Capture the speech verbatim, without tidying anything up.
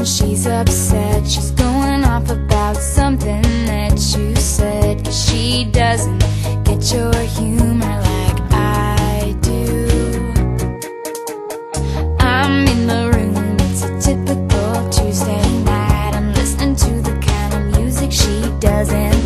she's upset. She's going off about something that you said, 'cause she doesn't get your humor like I do. I'm in the room, it's a typical Tuesday night. I'm listening to the kind of music she doesn't